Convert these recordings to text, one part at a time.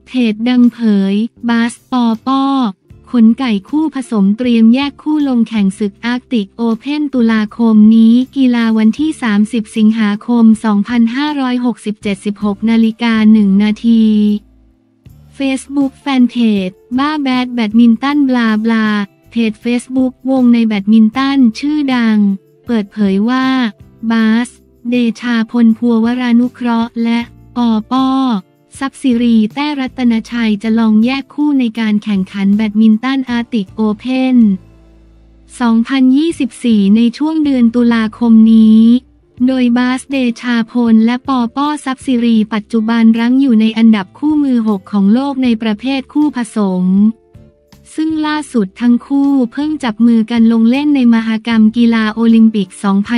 เพจดังเผยบาสปอป้อขนไก่คู่ผสมเตรียมแยกคู่ลงแข่งศึกอาร์กติกโอเพ่นตุลาคมนี้กีฬาวันที่ 30 สิงหาคม 2567 16:01 นาที Facebook แฟนเพจบ้าแบดแบดมินตันบลาบลาเพจ Facebook วงในแบดมินตันชื่อดังเปิดเผยว่าบาสเดชาพลภัววรานุเคราะห์และปอป้อทรัพย์สิริแต้รัตนชัยจะลองแยกคู่ในการแข่งขันแบดมินตันอาร์ติกโอเพ่น 2024 ในช่วงเดือนตุลาคมนี้โดยบาสเดชาพลและปอป้อทรัพย์สิริปัจจุบันรั้งอยู่ในอันดับคู่มือ 6 ของโลกในประเภทคู่ผสมซึ่งล่าสุดทั้งคู่เพิ่งจับมือกันลงเล่นในมหกรรมกีฬาโอลิมปิก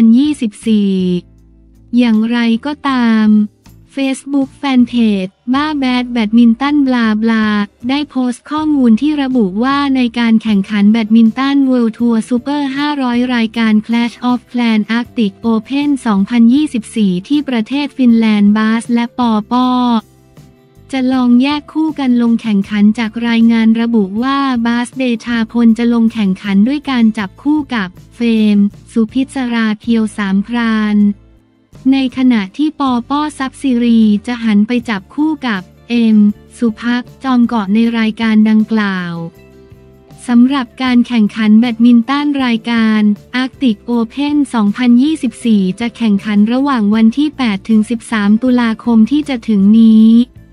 2024 อย่างไรก็ตาม Facebook แฟนเพจบ้าแบดแบดมินตันบลาบลาได้โพสต์ข้อมูลที่ระบุว่าในการแข่งขันแบดมินตัน World Tour Super 500 รายการ Clash of Clans Arctic Open 2024 ที่ประเทศฟินแลนด์บาสและปอป้อจะลองแยกคู่กันลงแข่งขันจากรายงานระบุว่าบาสเดชาพลจะลงแข่งขันด้วยการจับคู่กับเฟรมสุพิศราเพียวสามพรานในขณะที่ปอป้อทรัพย์สิริจะหันไปจับคู่กับสุภักจอมเกาะในรายการดังกล่าวสำหรับการแข่งขันแบดมินตันรายการ Arctic Open 2024 จะแข่งขันระหว่างวันที่ 8-13 ตุลาคมที่จะถึงนี้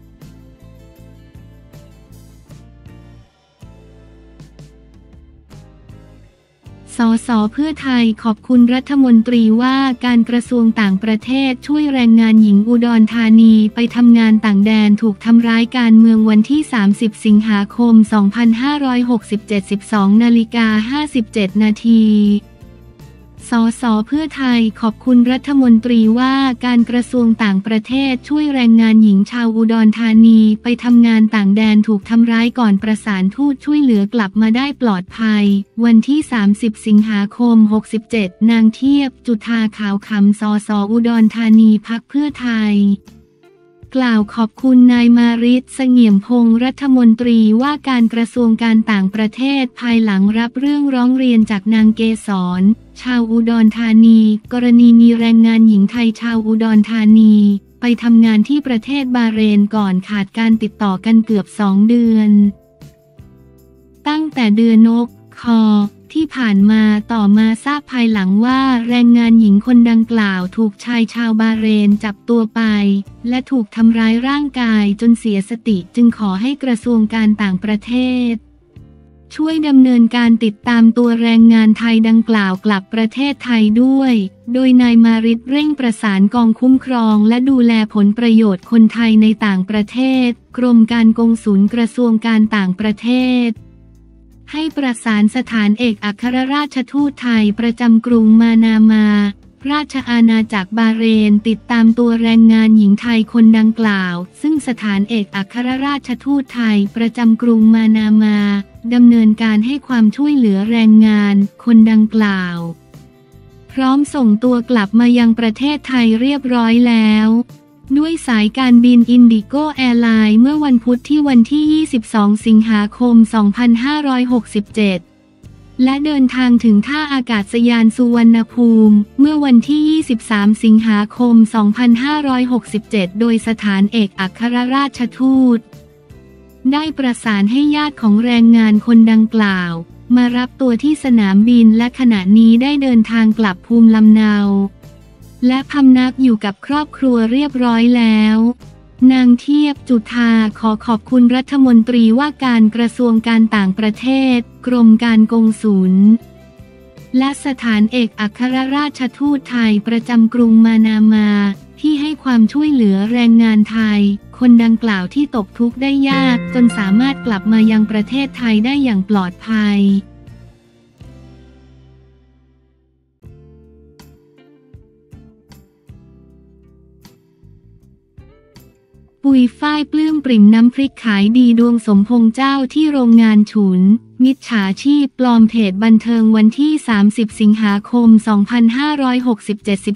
สส.เพื่อไทยขอบคุณรัฐมนตรีว่าการกระทรวงต่างประเทศช่วยแรงงานหญิงอุดรธานีไปทำงานต่างแดนถูกทำร้ายการเมืองวันที่ 30 สิงหาคม 2567 12:57 นาทีสส.เพื่อไทยขอบคุณรัฐมนตรีว่าการกระทรวงต่างประเทศช่วยแรงงานหญิงชาวอุดรธานีไปทำงานต่างแดนถูกทำร้ายก่อนประสานทูตช่วยเหลือกลับมาได้ปลอดภัยวันที่ 30 สิงหาคม 67 นางเทียบจุฑาขาวคำสส.อุดรธานีพรรคเพื่อไทยกล่าวขอบคุณนายมาริศ เสงี่ยมพงษ์รัฐมนตรีว่าการกระทรวงการต่างประเทศภายหลังรับเรื่องร้องเรียนจากนางเกษรชาวอุดรธานีกรณีมีแรงงานหญิงไทยชาวอุดรธานีไปทำงานที่ประเทศบาห์เรนก่อนขาดการติดต่อกันเกือบ 2 เดือนตั้งแต่เดือนที่ผ่านมาต่อมาทราบภายหลังว่าแรงงานหญิงคนดังกล่าวถูกชายชาวบาห์เรนจับตัวไปและถูกทำร้ายร่างกายจนเสียสติจึงขอให้กระทรวงการต่างประเทศช่วยดำเนินการติดตามตัวแรงงานไทยดังกล่าวกลับประเทศไทยด้วยโดยนายมาริศเร่งประสานกองคุ้มครองและดูแลผลประโยชน์คนไทยในต่างประเทศกรมการกงสุลกระทรวงการต่างประเทศให้ประสานสถานเอกอัครราชทูตไทยประจำกรุงมานามาราชอาณาจักรบาห์เรนติดตามตัวแรงงานหญิงไทยคนดังกล่าวซึ่งสถานเอกอัครราชทูตไทยประจำกรุงมานามาดำเนินการให้ความช่วยเหลือแรงงานคนดังกล่าวพร้อมส่งตัวกลับมายังประเทศไทยเรียบร้อยแล้วด้วยสายการบินอินดิโกแอร์ไลน์เมื่อวันพุธที่วันที่ 22 สิงหาคม 2567 และเดินทางถึงท่าอากาศยานสุวรรณภูมิเมื่อวันที่ 23 สิงหาคม 2567 โดยสถานเอกอัครราชทูตได้ประสานให้ญาติของแรงงานคนดังกล่าวมารับตัวที่สนามบินและขณะนี้ได้เดินทางกลับภูมิลำเนาและพำนักอยู่กับครอบครัวเรียบร้อยแล้วนางเทียบจุฑาขอขอบคุณรัฐมนตรีว่าการกระทรวงการต่างประเทศกรมการกงสุลและสถานเอกอัครราชทูตไทยประจำกรุงมานามาที่ให้ความช่วยเหลือแรงงานไทยคนดังกล่าวที่ตกทุกข์ได้ยากจนสามารถกลับมายังประเทศไทยได้อย่างปลอดภัยปปุยฝ้ายปลื้มปริ่มน้ำพริกขายดีดวงสมพงษ์เจ้าที่โรงงานฉุนมิจฉาชีพปลอมเพจบันเทิงวันที่30สิงหาคม2567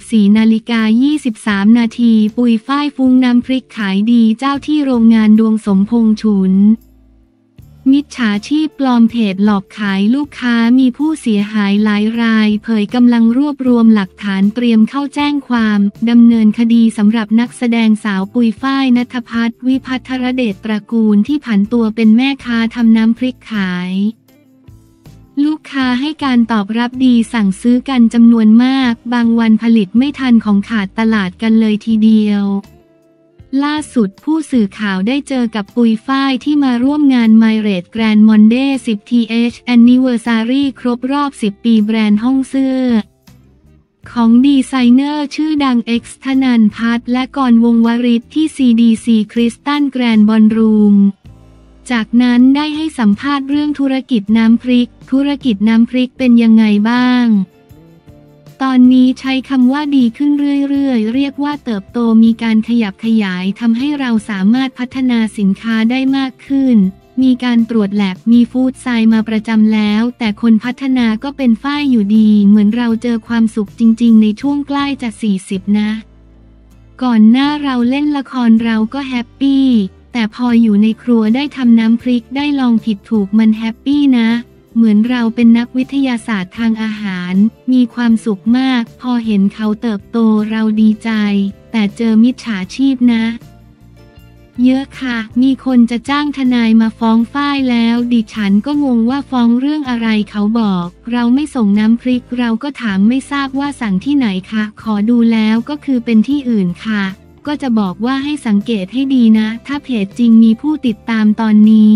14:23 นาทีปุยฝ้ายฟุ้งน้ำพริกขายดีเจ้าที่โรงงานดวงสมพงษ์ฉุนมิจฉาชีพปลอมเพจหลอกขายลูกค้ามีผู้เสียหายหลายรายเผยกำลังรวบรวมหลักฐานเตรียมเข้าแจ้งความดำเนินคดีสำหรับนักแสดงสาวปุยฝ้ายณัฐภัทร วิภัทรเดชตระกูลที่ผันตัวเป็นแม่ค้าทำน้ำพริกขายลูกค้าให้การตอบรับดีสั่งซื้อกันจำนวนมากบางวันผลิตไม่ทันของขาดตลาดกันเลยทีเดียวล่าสุดผู้สื่อข่าวได้เจอกับปุยฝ้ายที่มาร่วมงาน Mirage Grand Monde 10th Anniversary ครบรอบ 10 ปีแบรนด์ห้องเสื้อของดีไซเนอร์ชื่อดัง X ธนันท์พัฒน์และกรวงศ์วริศที่ CDC Crystal Grand Ballroom จากนั้นได้ให้สัมภาษณ์เรื่องธุรกิจน้ำพริกเป็นยังไงบ้างตอนนี้ใช้คำว่าดีขึ้นเรื่อยๆเรียกว่าเติบโตมีการขยับขยายทำให้เราสามารถพัฒนาสินค้าได้มากขึ้นมีการตรวจแลบมีฟู้ดไซน์มาประจำแล้วแต่คนพัฒนาก็เป็นฝ้ายอยู่ดีเหมือนเราเจอความสุขจริงๆในช่วงใกล้จะ40นะก่อนหน้าเราเล่นละครเราก็แฮปปี้แต่พออยู่ในครัวได้ทำน้ำพริกได้ลองผิดถูกมันแฮปปี้นะเหมือนเราเป็นนักวิทยาศาสตร์ทางอาหารมีความสุขมากพอเห็นเขาเติบโตเราดีใจแต่เจอมิจฉาชีพนะเยอะค่ะมีคนจะจ้างทนายมาฟ้องฝ้ายแล้วดิฉันก็งงว่าฟ้องเรื่องอะไรเขาบอกเราไม่ส่งน้ำพริกเราก็ถามไม่ทราบว่าสั่งที่ไหนคะขอดูแล้วก็คือเป็นที่อื่นค่ะก็จะบอกว่าให้สังเกตให้ดีนะถ้าเพจจริงมีผู้ติดตามตอนนี้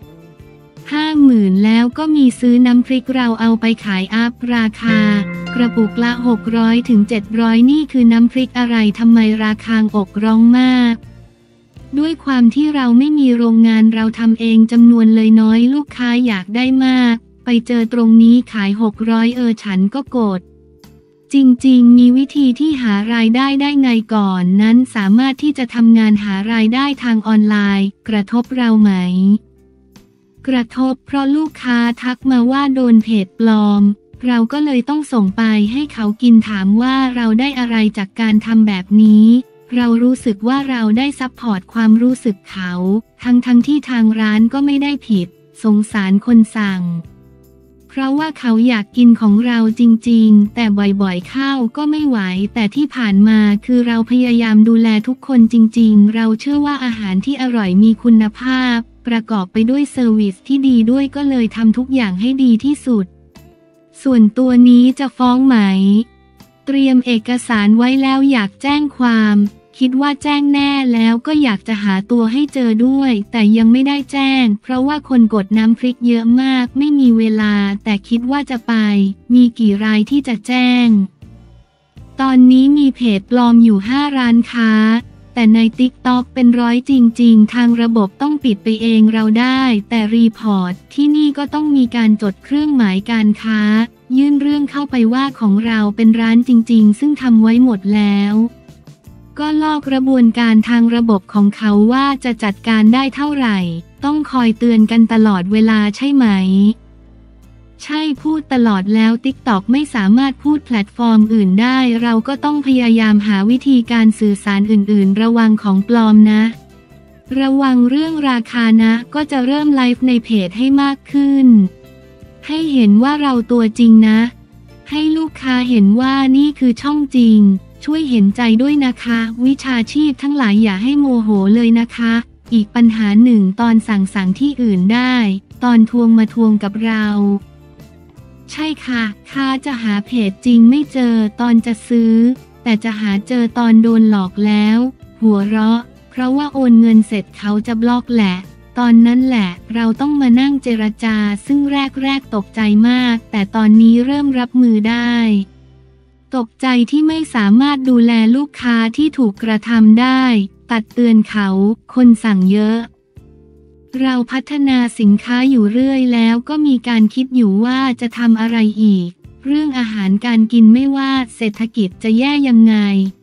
50,000แล้วก็มีซื้อน้ำพริกเราเอาไปขายอัพราคากระปุกละ600 ถึง 700นี่คือน้ำพริกอะไรทำไมราคาอกร้องมากด้วยความที่เราไม่มีโรงงานเราทำเองจำนวนเลยน้อยลูกค้าอยากได้มากไปเจอตรงนี้ขาย600ฉันก็กดจริงๆมีวิธีที่หารายได้ได้ไงก่อนนั้นสามารถที่จะทำงานหารายได้ทางออนไลน์กระทบเราไหมกระทบเพราะลูกค้าทักมาว่าโดนเพจปลอมเราก็เลยต้องส่งไปให้เขากินถามว่าเราได้อะไรจากการทำแบบนี้เรารู้สึกว่าเราได้ซัพพอร์ตความรู้สึกเขาทั้งที่ทางร้านก็ไม่ได้ผิดสงสารคนสั่งเพราะว่าเขาอยากกินของเราจริงๆแต่บ่อยๆเข้าก็ไม่ไหวแต่ที่ผ่านมาคือเราพยายามดูแลทุกคนจริงๆเราเชื่อว่าอาหารที่อร่อยมีคุณภาพประกอบไปด้วยเซอร์วิสที่ดีด้วยก็เลยทำทุกอย่างให้ดีที่สุดส่วนตัวนี้จะฟ้องไหมเตรียมเอกสารไว้แล้วอยากแจ้งความคิดว่าแจ้งแน่แล้วก็อยากจะหาตัวให้เจอด้วยแต่ยังไม่ได้แจ้งเพราะว่าคนกดน้ำพริกเยอะมากไม่มีเวลาแต่คิดว่าจะไปมีกี่รายที่จะแจ้งตอนนี้มีเพจปลอมอยู่5ร้านค้าแต่ใน TikTok เป็นร้อยจริงๆทางระบบต้องปิดไปเองเราได้แต่รีพอร์ตที่นี่ก็ต้องมีการจดเครื่องหมายการค้ายื่นเรื่องเข้าไปว่าของเราเป็นร้านจริงๆซึ่งทำไว้หมดแล้วก็ลอกกระบวนการทางระบบของเขาว่าจะจัดการได้เท่าไหร่ต้องคอยเตือนกันตลอดเวลาใช่ไหมใช่พูดตลอดแล้ว TikTok ไม่สามารถพูดแพลตฟอร์มอื่นได้เราก็ต้องพยายามหาวิธีการสื่อสารอื่นๆระวังของปลอมนะระวังเรื่องราคานะก็จะเริ่มไลฟ์ในเพจให้มากขึ้นให้เห็นว่าเราตัวจริงนะให้ลูกค้าเห็นว่านี่คือช่องจริงช่วยเห็นใจด้วยนะคะวิชาชีพทั้งหลายอย่าให้โมโหเลยนะคะอีกปัญหาหนึ่งตอนสั่งที่อื่นได้ตอนทวงมาทวงกับเราใช่ค่ะค้าจะหาเพจจริงไม่เจอตอนจะซื้อแต่จะหาเจอตอนโดนหลอกแล้วหัวเราะเพราะว่าโอนเงินเสร็จเขาจะบล็อกแหละตอนนั้นแหละเราต้องมานั่งเจรจาซึ่งแรกตกใจมากแต่ตอนนี้เริ่มรับมือได้ตกใจที่ไม่สามารถดูแลลูกค้าที่ถูกกระทำได้ตัดเตือนเขาคนสั่งเยอะเราพัฒนาสินค้าอยู่เรื่อยแล้วก็มีการคิดอยู่ว่าจะทำอะไรอีกเรื่องอาหารการกินไม่ว่าเศรษฐกิจจะแย่ยังไง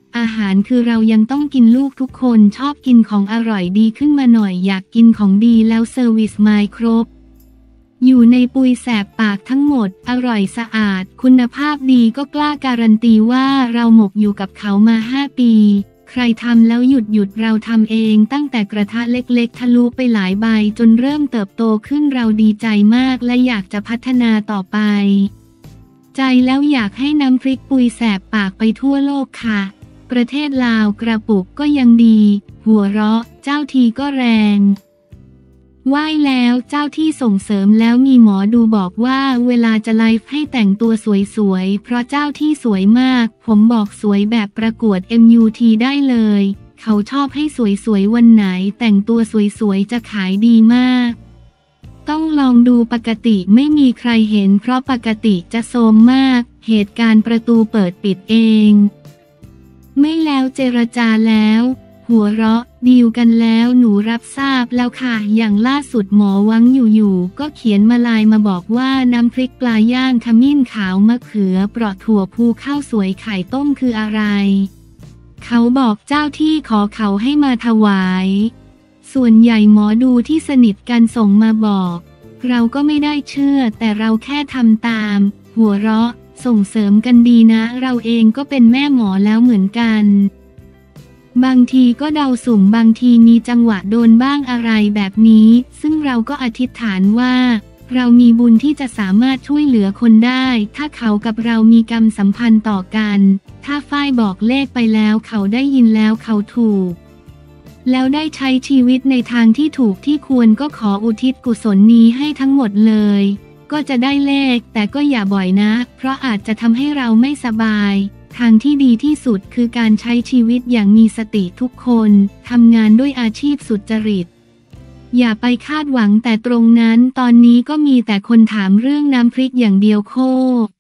อาหารคือเรายังต้องกินลูกทุกคนชอบกินของอร่อยดีขึ้นมาหน่อยอยากกินของดีแล้วเซอร์วิสมาครบอยู่ในปุยแสบปากทั้งหมดอร่อยสะอาดคุณภาพดีก็กล้าการันตีว่าเราหมกอยู่กับเขามา5 ปีใครทำแล้วหยุดเราทำเองตั้งแต่กระทะเล็กๆทะลุไปหลายใบจนเริ่มเติบโตขึ้นเราดีใจมากและอยากจะพัฒนาต่อไปใจแล้วอยากให้น้ำพริกปุยแสบปากไปทั่วโลกค่ะประเทศลาวกระปุกก็ยังดีหัวเราะเจ้าทีก็แรงไหว้แล้วเจ้าที่ส่งเสริมแล้วมีหมอดูบอกว่าเวลาจะไลฟ์ให้แต่งตัวสวยๆเพราะเจ้าที่สวยมากผมบอกสวยแบบประกวด MUT ได้เลยเขาชอบให้สวยๆวันไหนแต่งตัวสวยๆจะขายดีมากต้องลองดูปกติไม่มีใครเห็นเพราะปกติจะโทรมมากเหตุการณ์ประตูเปิดปิดเองไม่แล้วเจรจาแล้วหัวเราะดีลกันแล้วหนูรับทราบแล้วค่ะอย่างล่าสุดหมอวังอยู่ๆก็เขียนมาลายมาบอกว่าน้ำพริกปลาย่างขมิ้นขาวมะเขือเปราะถั่วภูข้าวสวยไข่ต้มคืออะไรเขาบอกเจ้าที่ขอเขาให้มาถวายส่วนใหญ่หมอดูที่สนิทกันส่งมาบอกเราก็ไม่ได้เชื่อแต่เราแค่ทำตามหัวเราะส่งเสริมกันดีนะเราเองก็เป็นแม่หมอแล้วเหมือนกันบางทีก็เดาสุ่มบางทีมีจังหวะโดนบ้างอะไรแบบนี้ซึ่งเราก็อธิษฐานว่าเรามีบุญที่จะสามารถช่วยเหลือคนได้ถ้าเขากับเรามีกรรมสัมพันธ์ต่อกันถ้าฝ้ายบอกเลขไปแล้วเขาได้ยินแล้วเขาถูกแล้วได้ใช้ชีวิตในทางที่ถูกที่ควรก็ขออุทิศกุศลนี้ให้ทั้งหมดเลยก็จะได้เลขแต่ก็อย่าบ่อยนะเพราะอาจจะทำให้เราไม่สบายทางที่ดีที่สุดคือการใช้ชีวิตอย่างมีสติทุกคนทำงานด้วยอาชีพสุจริตอย่าไปคาดหวังแต่ตรงนั้นตอนนี้ก็มีแต่คนถามเรื่องน้ำพริกอย่างเดียวโค